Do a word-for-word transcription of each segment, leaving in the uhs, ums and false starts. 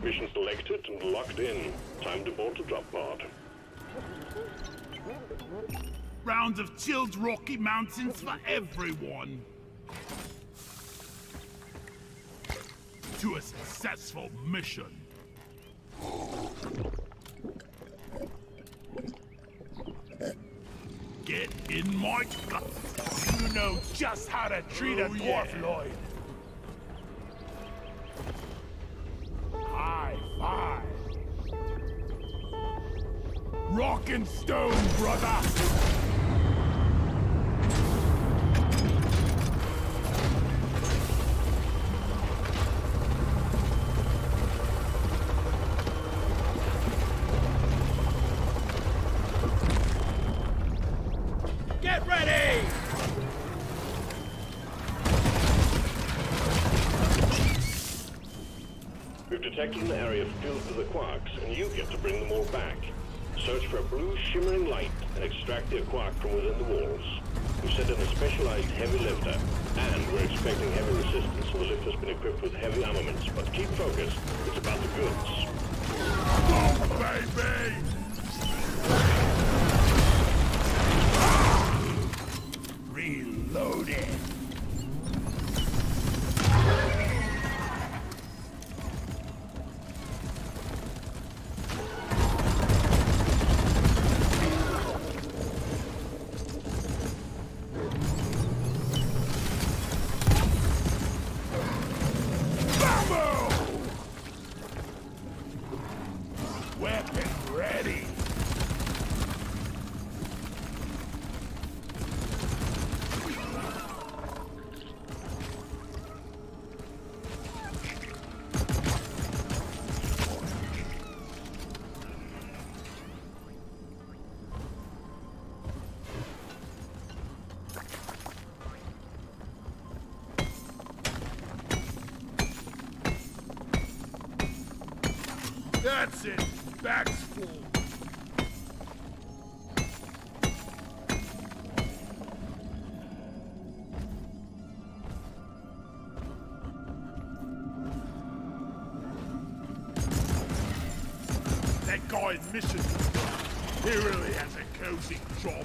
Mission selected and locked in. Time to board the drop pod. Rounds of chilled Rocky Mountains for everyone. To a successful mission. Get in my guts. You know just how to treat oh, a dwarf, yeah. Lloyd. High five. Rock and stone, brother. Get ready! We've detected an area filled with the quarks, and you get to bring them all back. Search for a blue shimmering light and extract the quark from within the walls. We've sent in a specialized heavy lifter, and we're expecting heavy resistance, so the lift has been equipped with heavy armaments. But keep focused, it's about the goods. Go, baby! Reloaded. Weapon ready. That's it. Back's full. That guy in mission, he really has a cozy job.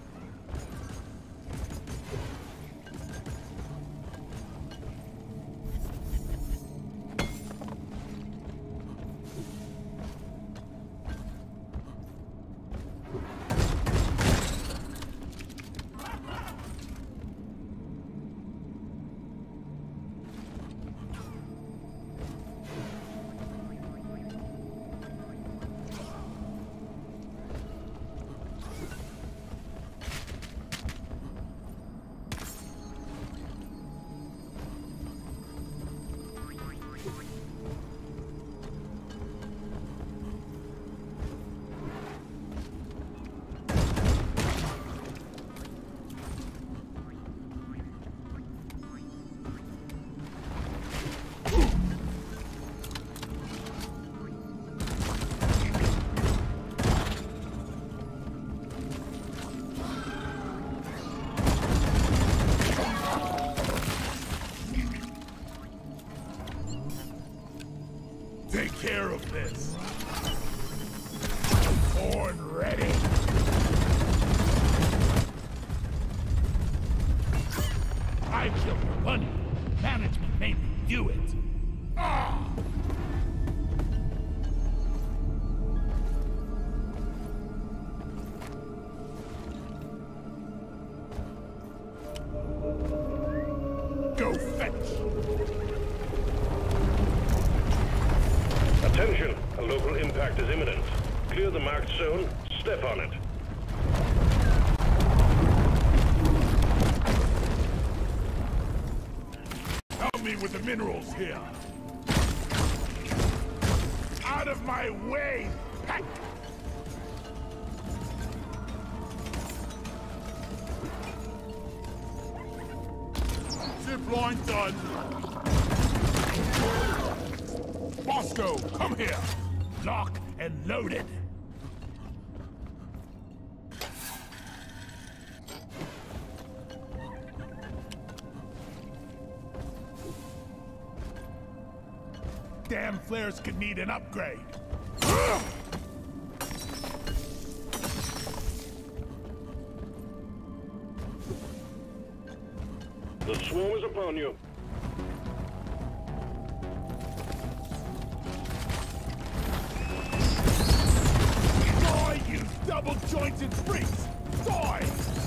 Take care of this. Horn ready. I killed the bunny. Management made me do it. Ah! Go fetch. Attention! A local impact is imminent. Clear the marked zone. Step on it. Help me with the minerals here. Out of my way, pack! Zip line done. Bosco, come here! Lock and loaded! damn flares could need an upgrade. The swarm is upon you. Die, you double-jointed freaks! Die!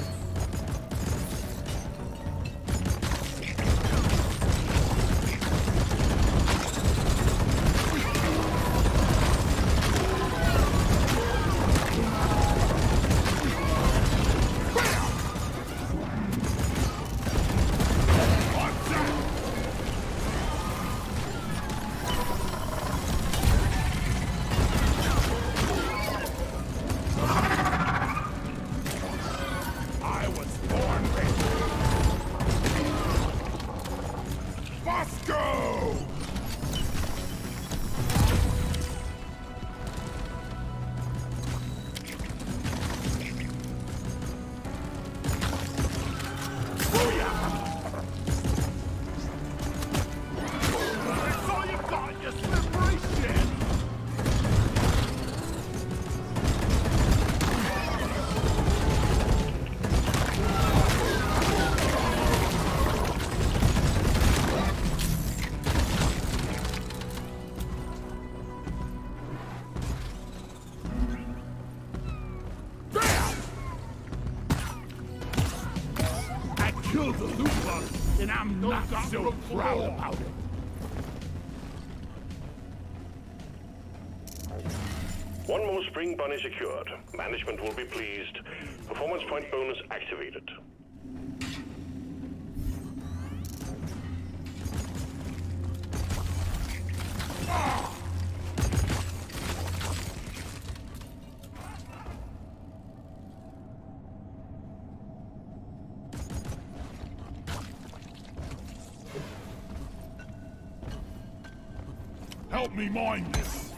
Killed the loot bug, and I'm not so proud about it. One more spring bunny secured. Management will be pleased. Performance point bonus activated. Help me mine this.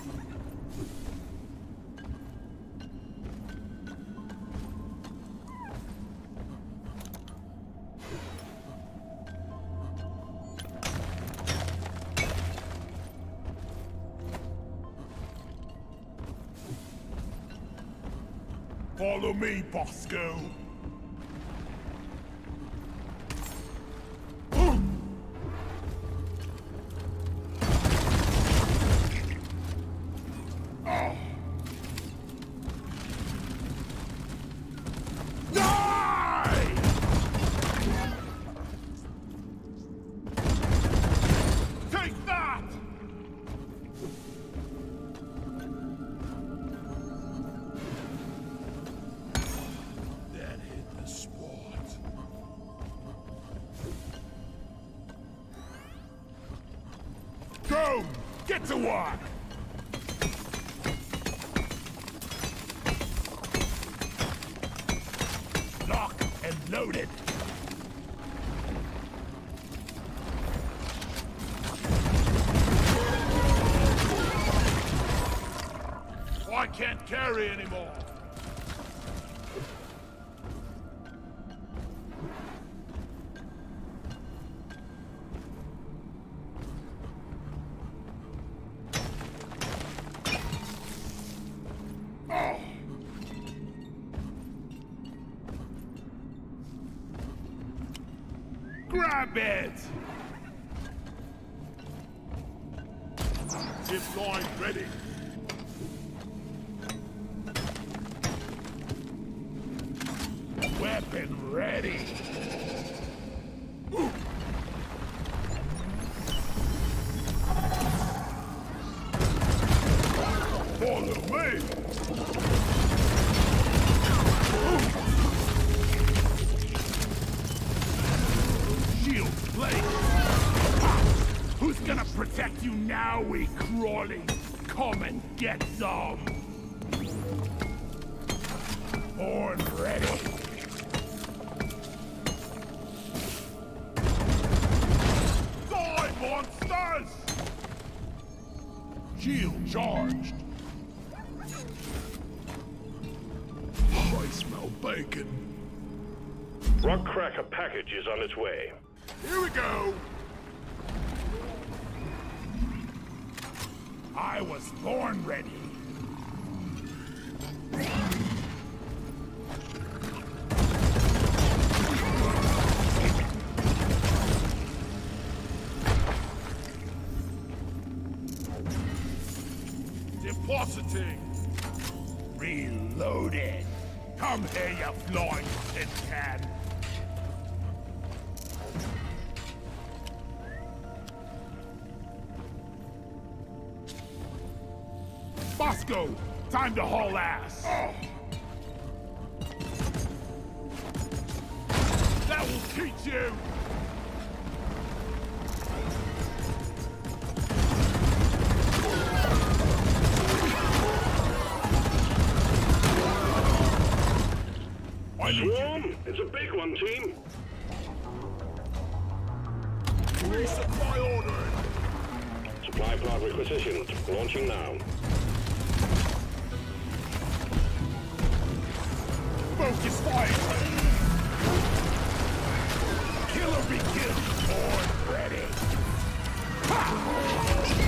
Follow me, Bosco. Go! Get to work! Lock and loaded! I can't carry anymore! Grab it! Zip line ready. Weapon ready. Ooh. Follow me! Ooh. Who's gonna protect you now, we crawlies? Come and get some! Horn ready! Die, monsters! Shield charged! I smell bacon. Rock Cracker package is on its way. Here we go! I was born ready. Depositing. Reloaded. Come here, you flying tin can. Bosco, time to haul ass. Oh. That will teach you. Swarm, it's a big one, team. Resupply ordered. Supply pod requisitioned. Launching now. Focus fire! Killer be killed! Born ready! Ha!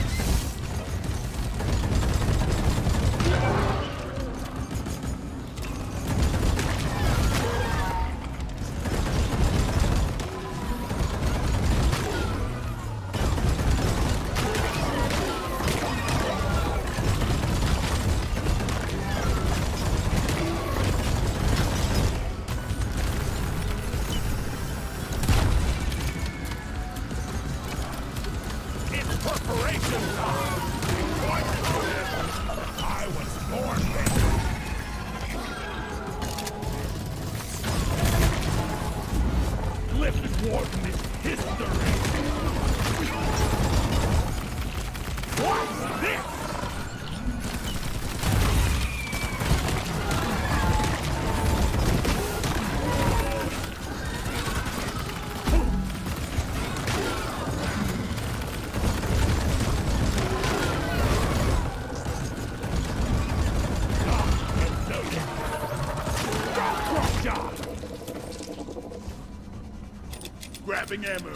Grabbing ammo.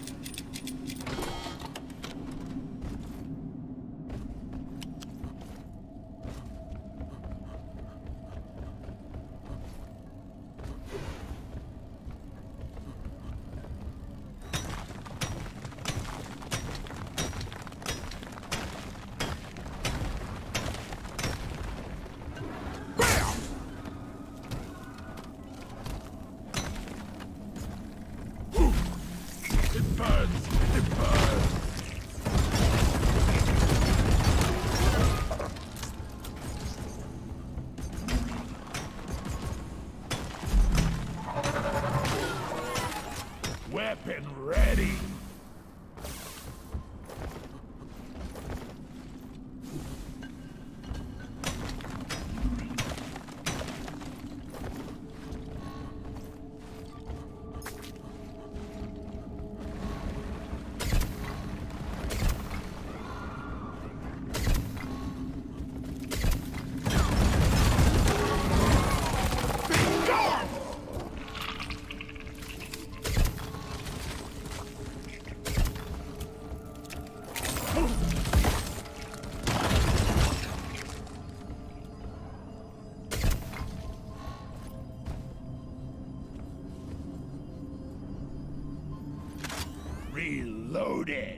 Weapon ready. Reloaded.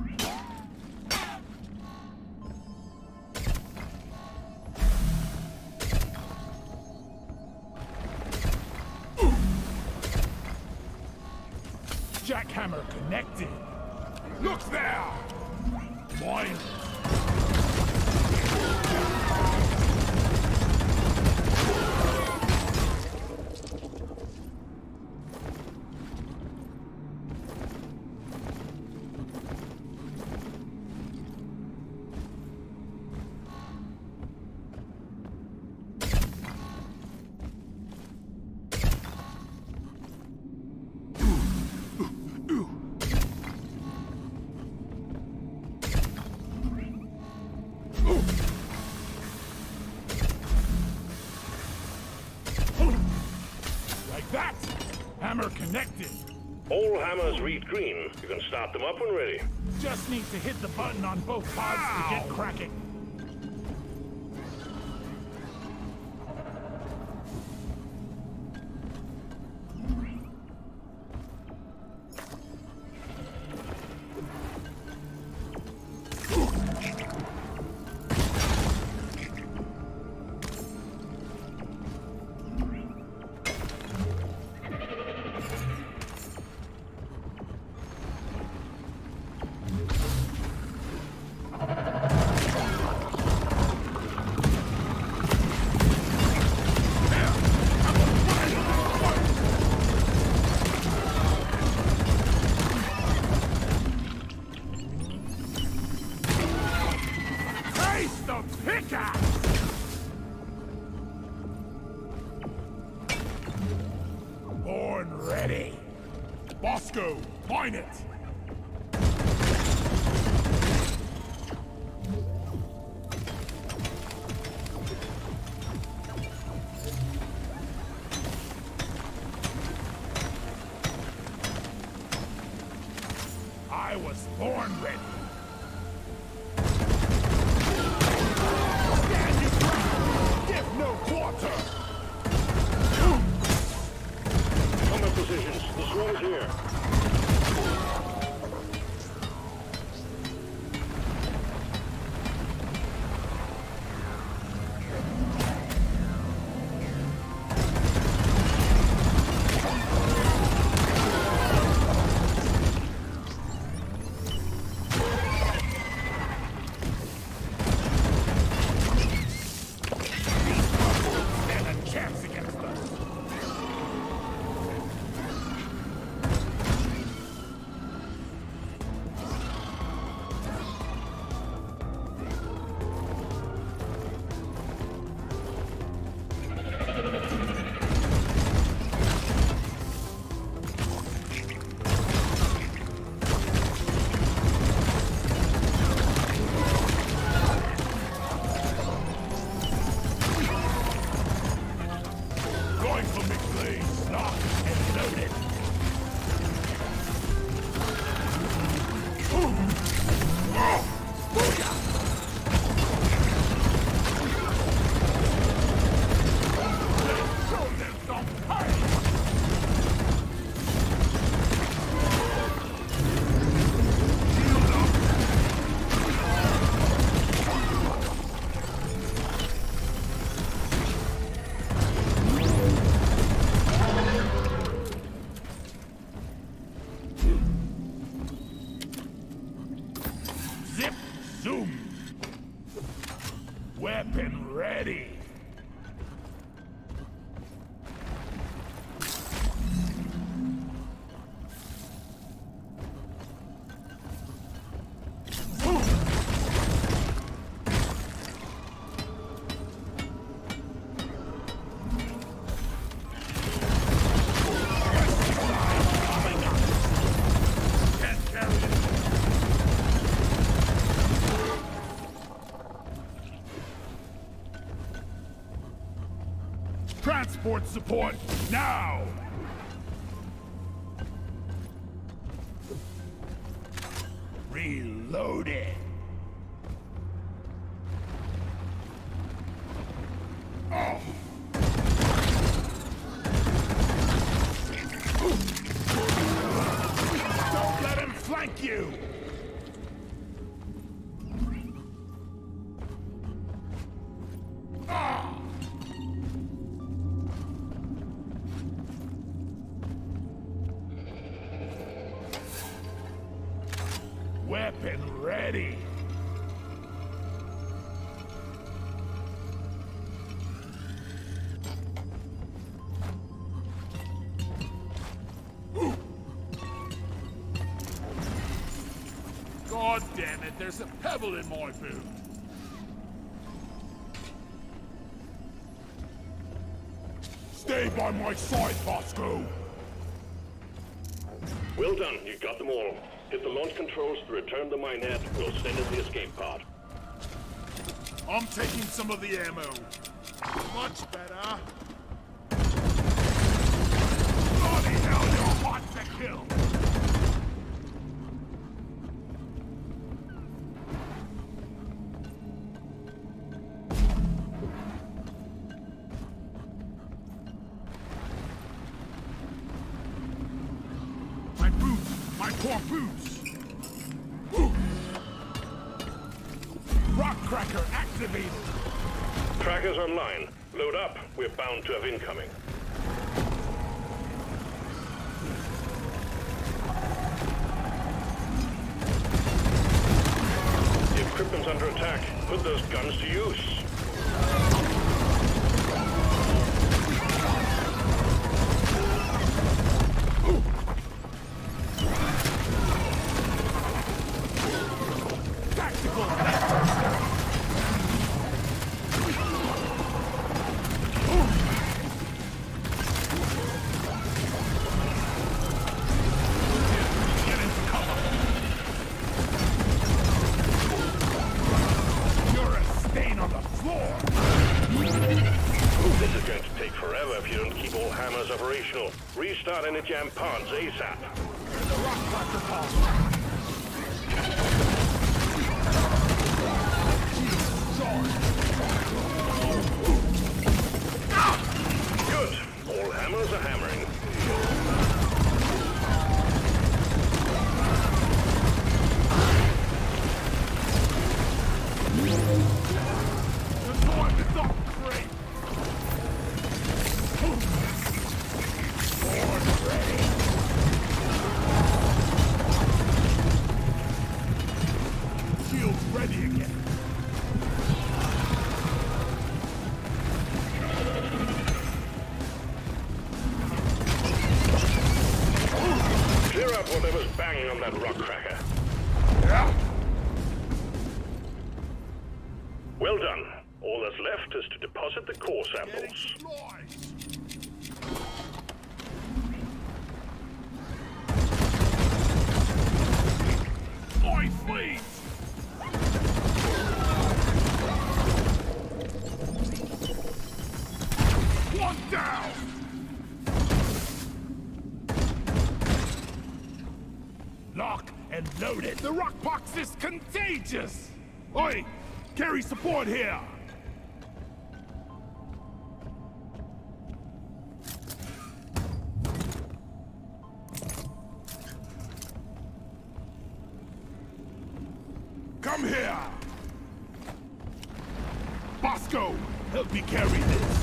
Jackhammer connected. Look there! Mine. Like that! Hammer connected! All hammers read green. You can start them up when ready. Just need to hit the button on both pods to get cracking. Born ready. Bosco, mine it. I was born ready. Stand your ground. Give no quarter. Combat positions. The swarm is here. Zip, zoom. Weapon ready. Transport support, now! Reloaded. Oh. Don't let him flank you! Ah! Weapon ready. God damn it, there's a pebble in my boot. Stay by my side, Bosco. Well done. You got them all. Hit the launch controls to return the minehead. We'll send in the escape pod. I'm taking some of the ammo. Much better. Bloody hell, you're hot to kill. my corpus! Rock cracker activated! Trackers online. Load up. We're bound to have incoming. The equipment's under attack. Put those guns to use. Restart any jam pods ASAP. The rock cracker pod. Good. All hammers are hammering. The time is not great. Shield's ready again. Clear out whatever's banging on that rock cracker. Yeah? Well done. All that's left is to deposit the core samples. Oi, fleet! One down! Lock and load it! The rock box is contagious! Oi! Carry support here! Come here! Bosco, help me carry this!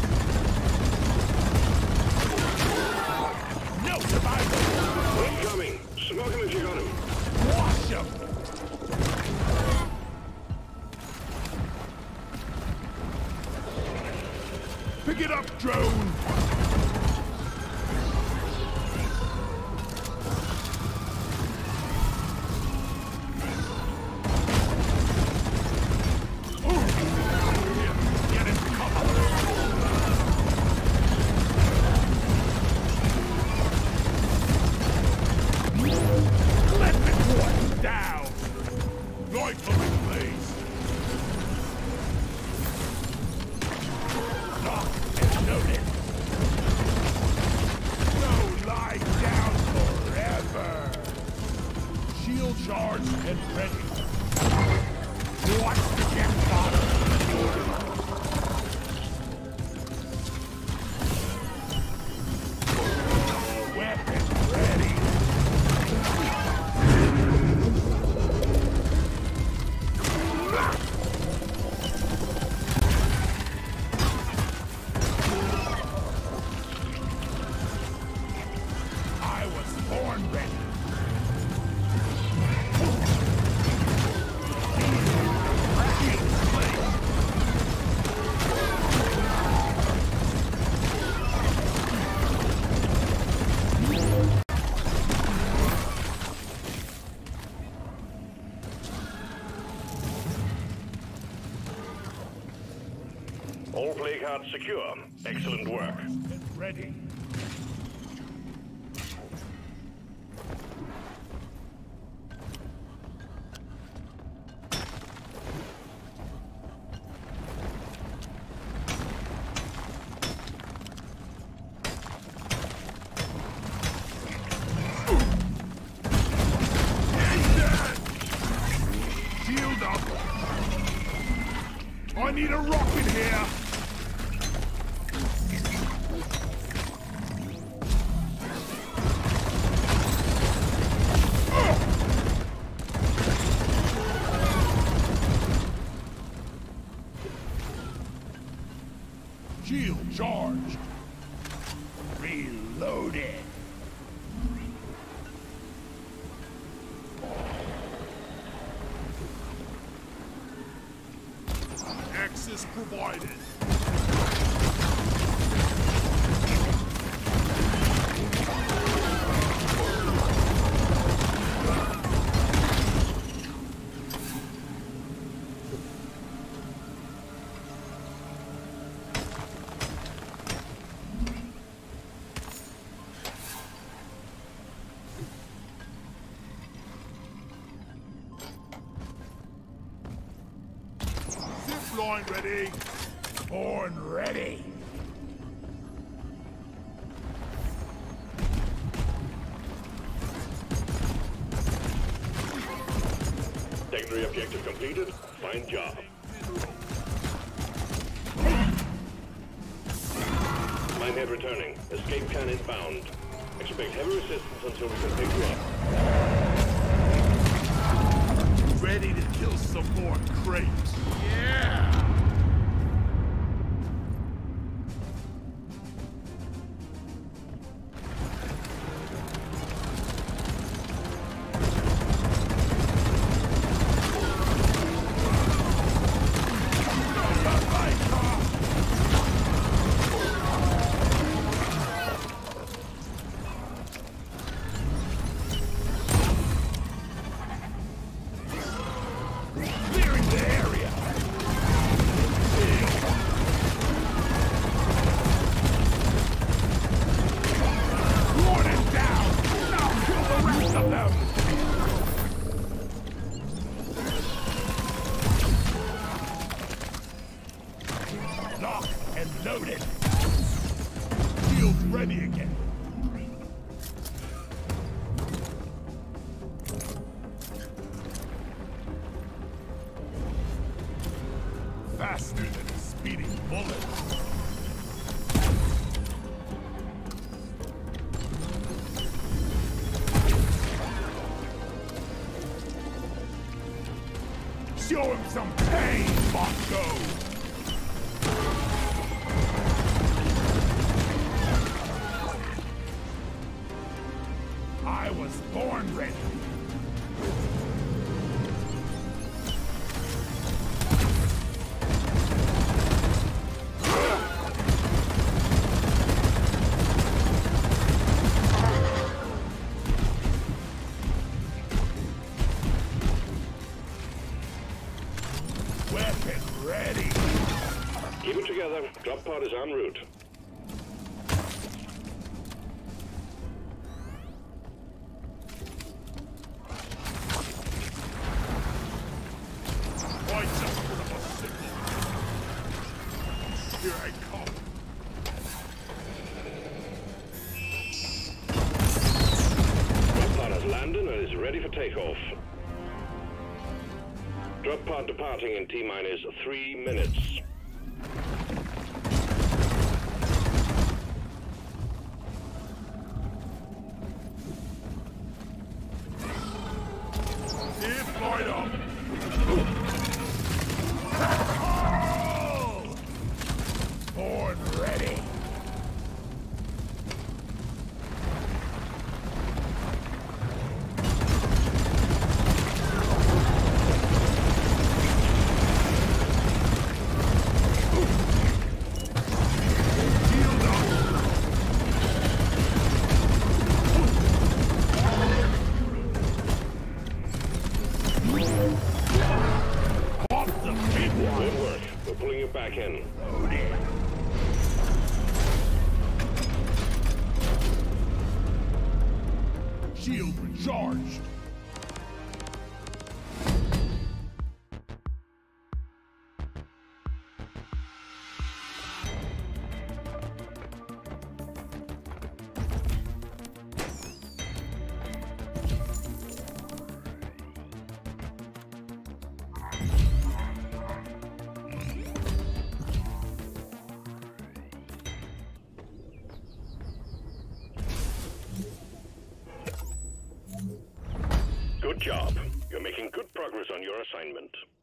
No survivor! Incoming! Smoke him if you got him. Wash him! Pick it up, drone! Charged and ready. Watch the jet fodder. Weapon ready. I was born ready. All play cards secure. Excellent work. Get ready. Shield up. I need a rocket here. Charged. Reloaded. Access provided. Line ready. Horn ready. Secondary objective completed. Fine job. Minehead returning. Escape can inbound. Expect heavy resistance until we can pick you up. Ready to kill some more crates. Yeah! Lock and loaded. Shields ready again. Faster than a speeding bullet. Show him some pain, Moscow! I was born ready. Weapon ready. Keep it together. Drop pod is en route. I just put up a signal. Here I come. Drop pod has landed and is ready for takeoff. Drop pod departing in T-minus three minutes. It's light up. Born ready. Good work. We're pulling you back in. Loaded. Shield recharged. Good job. You're making good progress on your assignment.